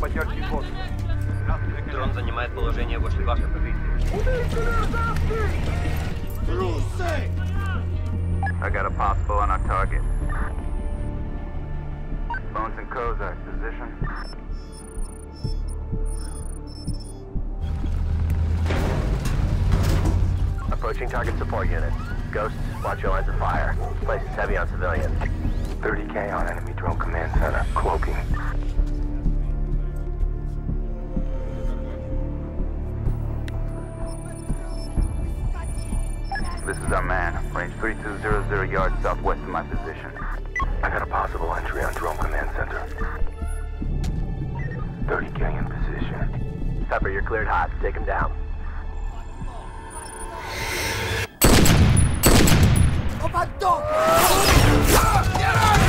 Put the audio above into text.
потерь пехоты. Дрон занимает положение возле вашей позиции. I got a possible on our target. Bones and Kozak, position. Approaching target support unit. Ghosts, watch your lines of fire. Place is heavy on civilians. 30K on enemy drone command center. Cloaking. This is our man. Range 3200 yards southwest of my position. I got a possible entry on drone command center. 30K in position. Pepper, you're cleared hot. Take him down. Get out!